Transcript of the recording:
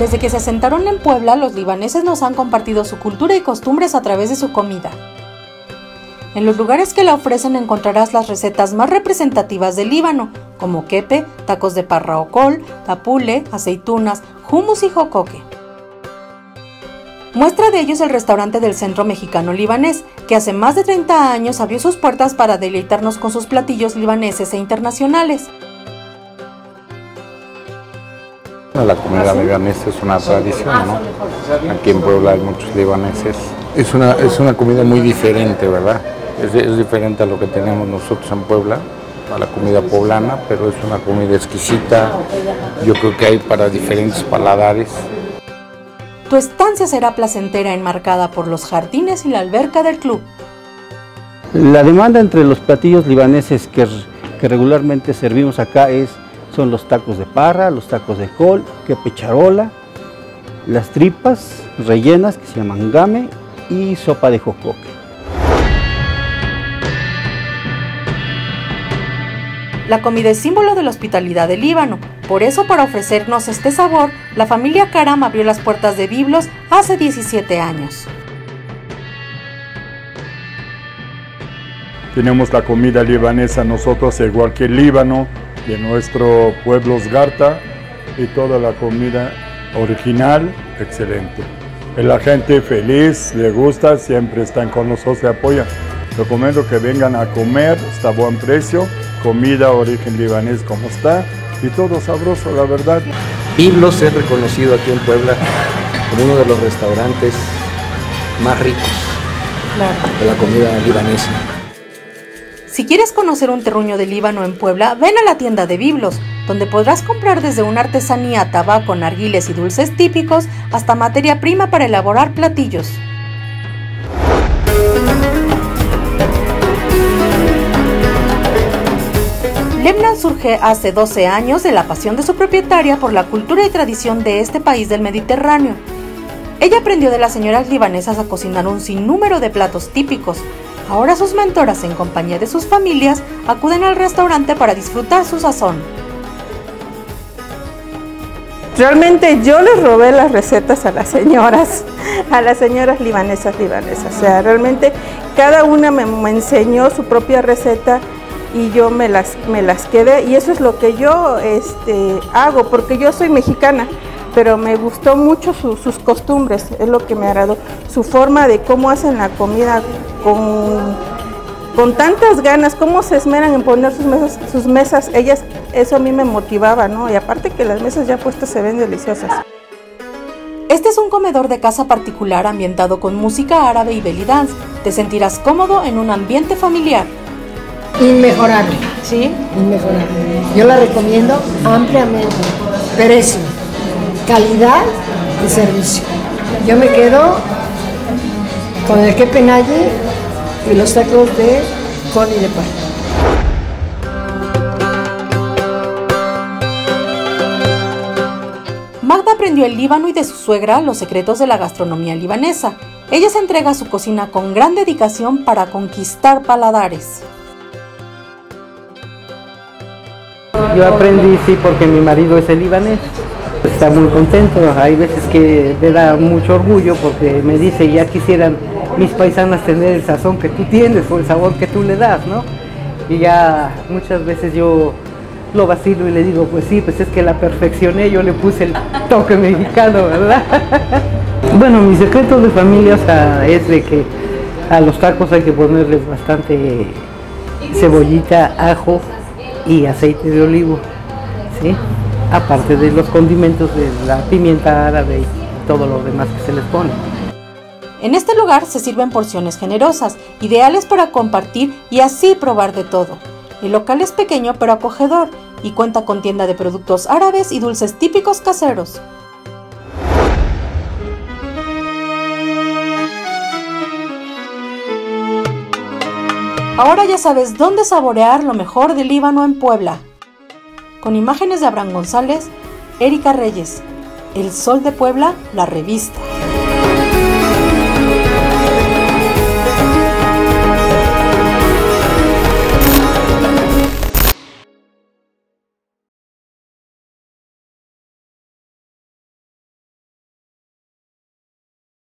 Desde que se asentaron en Puebla, los libaneses nos han compartido su cultura y costumbres a través de su comida. En los lugares que la ofrecen encontrarás las recetas más representativas del Líbano, como kepe, tacos de parra o col, tapule, aceitunas, hummus y jocoque. Muestra de ello es el restaurante del Centro Mexicano Libanés, que hace más de 30 años abrió sus puertas para deleitarnos con sus platillos libaneses e internacionales. La comida libanesa es una tradición, ¿no? Aquí en Puebla hay muchos libaneses. Es una comida muy diferente, ¿verdad? Es diferente a lo que tenemos nosotros en Puebla, a la comida poblana, pero es una comida exquisita. Yo creo que hay para diferentes paladares. Tu estancia será placentera, enmarcada por los jardines y la alberca del club. La demanda entre los platillos libaneses que regularmente servimos acá son los tacos de parra, los tacos de col, kepe charola, las tripas rellenas que se llaman game y sopa de jocoque. La comida es símbolo de la hospitalidad del Líbano. Por eso, para ofrecernos este sabor, la familia Karam abrió las puertas de Biblos hace 17 años. Tenemos la comida libanesa nosotros, igual que el Líbano, de nuestro pueblo Sgarta, y toda la comida original, excelente. La gente feliz, le gusta, siempre están con nosotros, le apoyan. Recomiendo que vengan a comer, está a buen precio, comida origen libanés como está, y todo sabroso, la verdad. Biblos es reconocido aquí en Puebla como uno de los restaurantes más ricos de la comida libanesa. Si quieres conocer un terruño de Líbano en Puebla, ven a la tienda de Biblos, donde podrás comprar desde una artesanía, tabaco, narguiles y dulces típicos, hasta materia prima para elaborar platillos. Lebnan surge hace 12 años de la pasión de su propietaria por la cultura y tradición de este país del Mediterráneo. Ella aprendió de las señoras libanesas a cocinar un sinnúmero de platos típicos. Ahora sus mentoras, en compañía de sus familias, acuden al restaurante para disfrutar su sazón. Realmente yo les robé las recetas a las señoras libanesas. O sea, realmente cada una me enseñó su propia receta y yo me las quedé, y eso es lo que yo hago, porque yo soy mexicana, pero me gustó mucho sus costumbres, es lo que me agradó, su forma de cómo hacen la comida con tantas ganas, cómo se esmeran en poner sus mesas, ellas, eso a mí me motivaba, ¿no? Y aparte que las mesas ya puestas se ven deliciosas. Este es un comedor de casa particular ambientado con música árabe y belly dance. Te sentirás cómodo en un ambiente familiar. Inmejorable, ¿sí? Inmejorable. Yo la recomiendo ampliamente. Precio, calidad y servicio. Yo me quedo con el kepe naye y los tacos de col y de parra. Magda aprendió el Líbano y de su suegra los secretos de la gastronomía libanesa. Ella se entrega a su cocina con gran dedicación para conquistar paladares. Yo aprendí, sí, porque mi marido es el libanés. Está muy contento. Hay veces que le da mucho orgullo porque me dice, ya quisieran mis paisanas tener el sazón que tú tienes o el sabor que tú le das, ¿no? Y ya muchas veces yo lo vacilo y le digo, pues sí, pues es que la perfeccioné, yo le puse el toque mexicano, ¿verdad? Bueno, mi secreto de familia, o sea, es de que a los tacos hay que ponerles bastante cebollita, ajo y aceite de olivo, ¿sí? Aparte de los condimentos de la pimienta árabe y todo lo demás que se les pone. En este lugar se sirven porciones generosas, ideales para compartir y así probar de todo. El local es pequeño pero acogedor y cuenta con tienda de productos árabes y dulces típicos caseros. Ahora ya sabes dónde saborear lo mejor del Líbano en Puebla. Con imágenes de Abraham González, Erika Reyes, El Sol de Puebla, la revista.